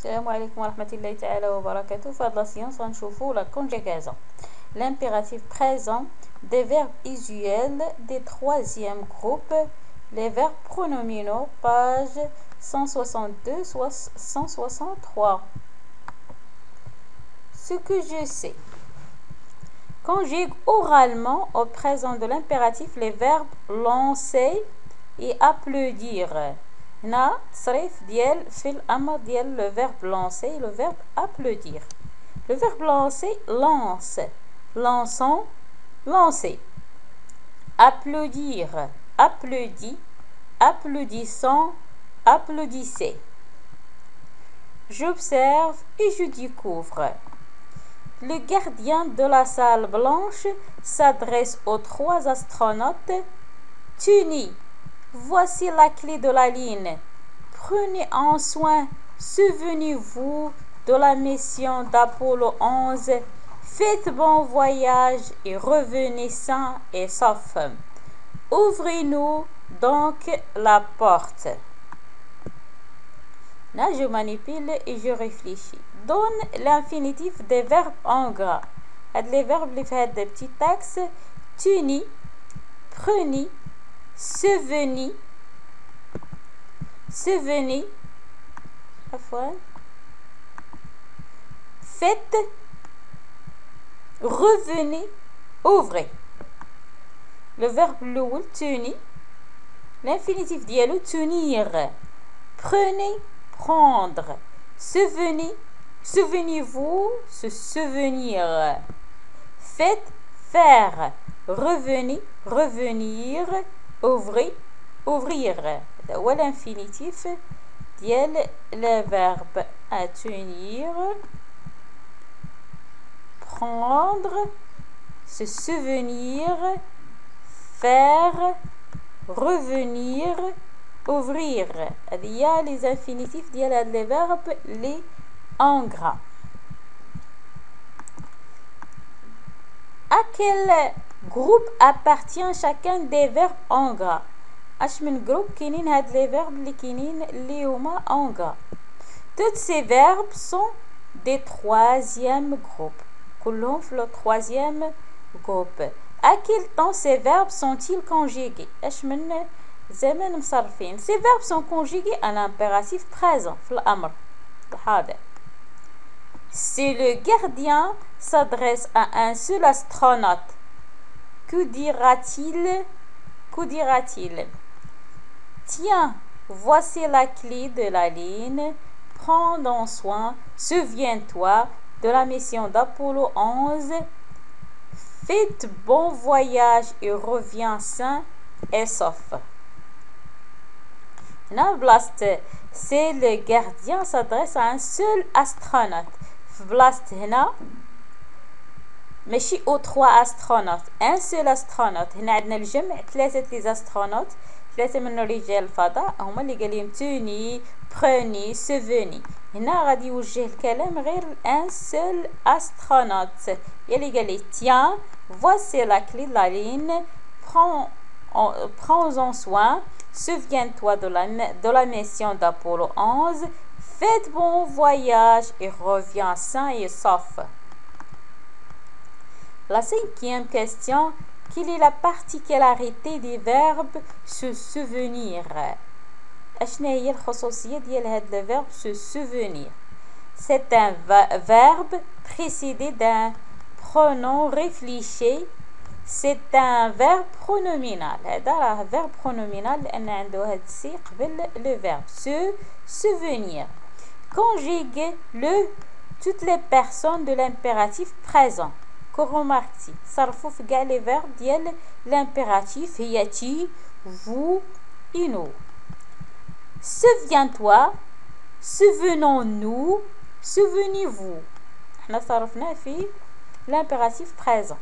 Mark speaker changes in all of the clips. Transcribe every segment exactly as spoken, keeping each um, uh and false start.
Speaker 1: السلام عليكم ورحمة الله تعالى وبركاته. في هاد لا سيونس غنشوفو لا conjugaison, l'impératif présent des verbes usuels des troisième groupe, les verbes pronominaux, page cent soixante-deux cent soixante-trois. Ce que je sais. Conjugue oralement au présent de l'impératif les verbes lancer et applaudir. هنا تصريف ديال في الأمر ديال le verbe lancer, le verbe applaudir. Le verbe lancer, lance, lançons, lancer. Applaudir, applaudit, applaudissant, applaudissez. J'observe et je découvre. Le gardien de la salle blanche s'adresse aux trois astronautes. Tenez, voici la clé de la ligne. Prenez en soin, souvenez-vous de la mission d'Apollo onze. Faites bon voyage et revenez sains et saufs. Ouvrez-nous donc la porte. Là, je manipule et je réfléchis. Donne l'infinitif des verbes en gras. Les verbes les faits des petits textes. Tenez, prenez, souvenez, souvenez, faites, revenez, ouvrez. Le verbe l'oul, tenez, l'infinitif dialo, tenir. Prenez, prendre, souvenez, souvenez-vous, se souvenir. Faites, faire, revenez, revenir, ouvrir, ouvrir. هو l'infinitif ديال le verbe à tenir, prendre, se souvenir, faire, revenir, ouvrir. Il y a les infinitifs ديال les verbes les en gras. À quel groupe appartient chacun des verbes en gras؟ اش من جروب كاينين هاد لي فيرب اللي كاينين اللي هما en gras. Tous ces verbes sont des troisième groupe. كلهم في le troisième groupe. À quel temps ces verbes sont-ils conjugués؟ اش من زمان مصرفين. Ces verbes sont conjugués à l'impératif présent في الأمر الحاضر. Si le gardien s'adresse à un seul astronaute, que dira-t-il? Que dira-t-il? Tiens, voici la clé de la ligne. Prends donc soin, souviens-toi de la mission d'Apollo onze. Faites bon voyage et reviens sain et sauf. C'est le gardien s'adresse à un seul astronaute. بلاصة هنا ماشي او تخوا استرونوت ان سول استرونوت. هنا عندنا الجمع ثلاثه لي استرونوت، ثلاثه من رجال الفضاء هما اللي قال لهم توني بروني سوفوني. هنا غادي يوجه الكلام غير ان سول استرونوت يلي قال لي تيان voici la clé de la ligne. prends prends en soin, souviens-toi de la de la mission d'Apollo onze. Faites bon voyage et reviens sain et sauf. La cinquième question, quelle est la particularité des verbes se souvenir؟ أشنا هي الخصوصية ديال هاد le verbe se souvenir؟ C'est un verbe précédé d'un pronom réfléchi. C'est un verbe pronominal. هذا راه verbe pronominal لأن عنده هاد السي قبل le verbe se souvenir. Conjugue le toutes les personnes de l'impératif présent. كوروماركتي صرفوا في كاع لي فيرب ديال l'impératif هي تي vous et nous. Souviens-toi, souvenons-nous, souvenez-vous. احنا صرفناه في l'impératif présent.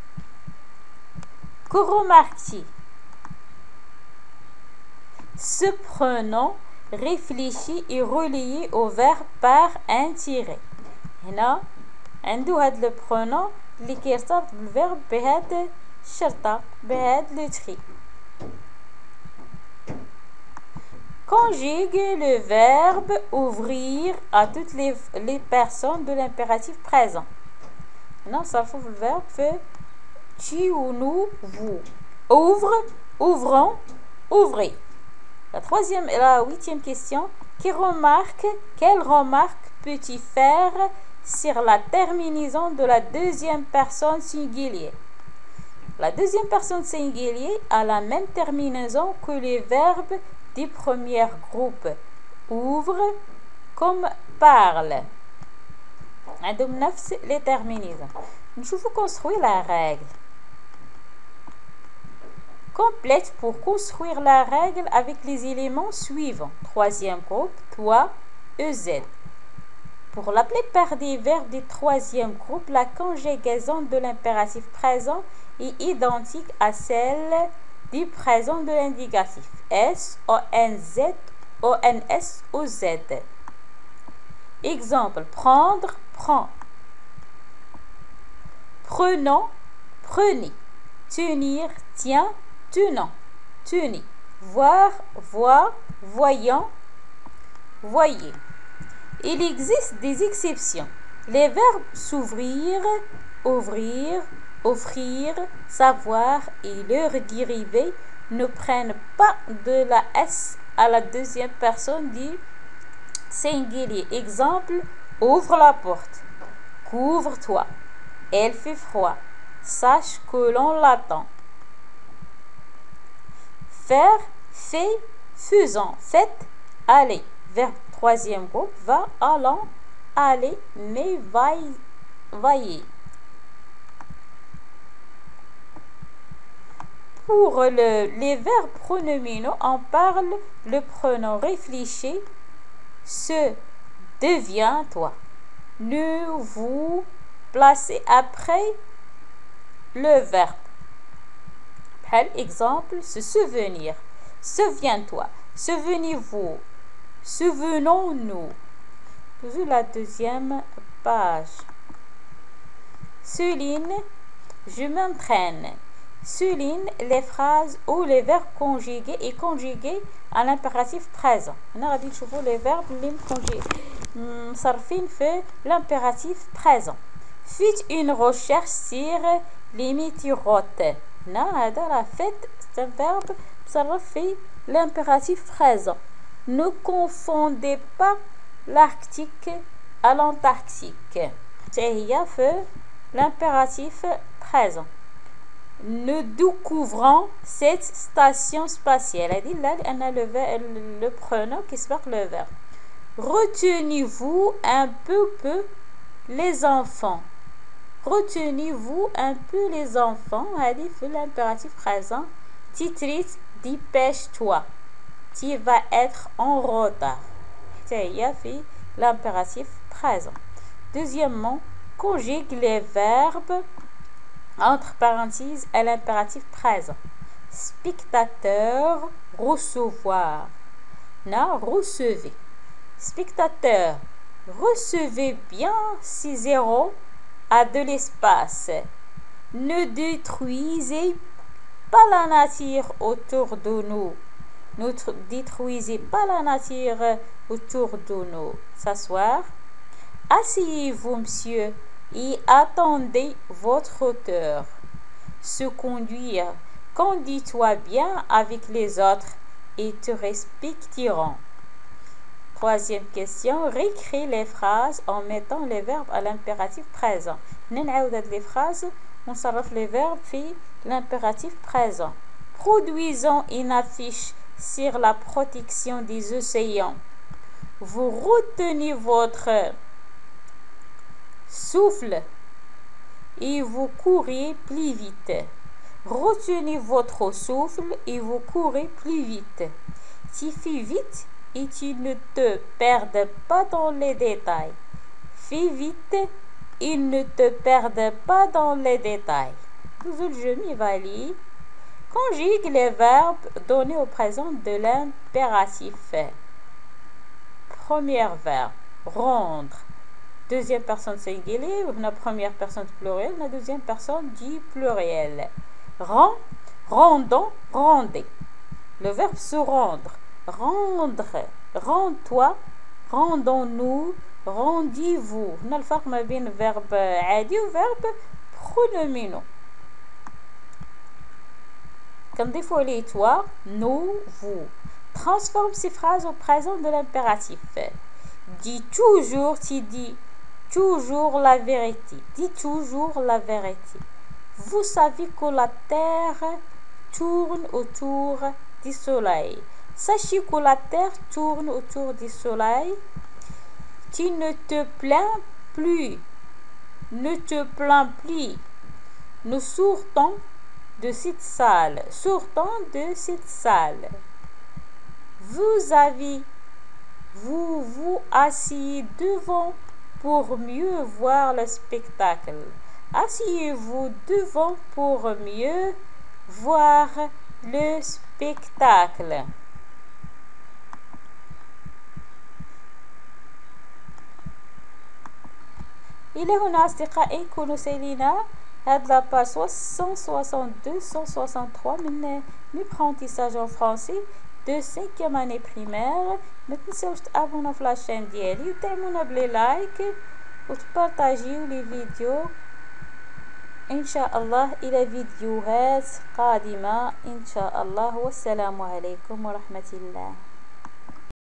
Speaker 1: كوروماركتي ce pronom réfléchi et relié au verbe par un tiret. هنا عنده هاد لو برونون اللي كيرتبط بالفيرب بهاد الشرطة بهاد لو تري. conjugue le verbe ouvrir à toutes les, les personnes de l'impératif présent. Maintenant, ça fait le verbe fait tu ou nous, vous. Ouvre, ouvrons, ouvrez. La troisième et la huitième question. Quelle remarque, quelle remarque peux-tu faire sur la terminaison de la deuxième personne singulière? La deuxième personne singulière a la même terminaison que les verbes du premier groupe. Ouvre comme parle. عندهم نفس les terminaisons. نشوفوا construire la règle. Complète pour construire la règle avec les éléments suivants. Troisième groupe, toi, E Z. Pour la plupart des verbes du troisième groupe, la conjugaison de l'impératif présent est identique à celle du présent de l'indicatif. S, O, N, Z, O, N, S, O, Z. Exemple, prendre, prends. Prenons, prenez. Tenir, tiens, tenant, tenez. Voir, voir, voyant, voyez. Il existe des exceptions. Les verbes s'ouvrir, ouvrir, offrir, savoir et leurs dérivés ne prennent pas de la S à la deuxième personne du singulier. Exemple, ouvre la porte. Couvre-toi. Elle fait froid. Sache que l'on l'attend. Faire, fait, faisant, faites, allez. Verbe troisième groupe, va, allant, aller, mais, vaille, vaillez. Pour le, les verbes pronominaux, on parle le pronom réfléchi, se, devient, toi. Ne, vous, placez après le verbe. Par exemple, se souvenir. Souviens-toi. Souvenez-vous. Souvenons-nous. Toujours la deuxième page. Souligne, je m'entraîne. Souligne les phrases où les verbes conjugués et conjugués à l'impératif présent. On a dit que les verbes conjugués. Sarfin fait l'impératif présent. Faites une recherche sur les météorotes. Non, la fête, c'est un verbe qui fait l'impératif présent. Ne confondez pas l'Arctique à l'Antarctique. C'est fait l'impératif présent. Nous découvrons cette station spatiale. Elle a le, le, le pronom qui se le verbe. Retenez-vous un peu, peu les enfants. Retenez-vous un peu les enfants. Elle fait l'impératif présent. Titrite, dépêche-toi. Tu vas être en retard. C'est fait l'impératif présent. Deuxièmement, conjugue les verbes entre parenthèses à l'impératif présent. Spectateur, recevoir. Non, recevez. Spectateur, recevez bien six zéros à de l'espace. Ne détruisez pas la nature autour de nous. Ne détruisez pas la nature autour de nous. S'asseoir. Asseyez-vous, monsieur, et attendez votre auteur. Se conduire. Conduis-toi bien avec les autres et te respecteront. Troisième question. Réécris les phrases en mettant les verbes à l'impératif présent. ننعاود les phrases ونصرف les verbes في l'impératif présent. Produisons une affiche sur la protection des océans. Vous retenez votre souffle et vous courez plus vite. Retenez votre souffle et vous courez plus vite. Tu fais vite et tu ne te perds pas dans les détails. Fais vite et ne te perds pas dans les détails. Toujours je m'y valide. Conjugue les verbes donnés au présent de l'impératif. Premier verbe, rendre. Deuxième personne singulier, la première personne pluriel, la deuxième personne du pluriel. Rend, rendons, rendez. Le verbe se rendre. rendre rends-toi rendons-nous rendez-vous. هنا الفرق ما بين verbe عادي و verbe pronominaux. كنضيفو عليه toi nous vous. Transforme ces phrases au présent de l'impératif. Dis toujours, tu dis toujours la vérité. Dis toujours la vérité. Vous savez que la terre tourne autour du soleil. Sachez que la terre tourne autour du soleil. Tu ne te plains plus. Ne te plains plus. Nous sortons de cette salle. Sortons de cette salle. Vous avez, vous vous asseyez devant pour mieux voir le spectacle. Asseyez-vous devant pour mieux voir le spectacle. إلى هنا أصدقائي نكونوا سالينا هاد لاباج cent soixante-deux cent soixante-trois من l'apprentissage en français de cinquième année primaire. ما تنساوش تابوناو في لاشين ديالي وتعملونا بلي لايك وتبارطاجيو لي فيديو ان شاء الله. الى فيديوهات قادمة ان شاء الله، والسلام عليكم ورحمة الله.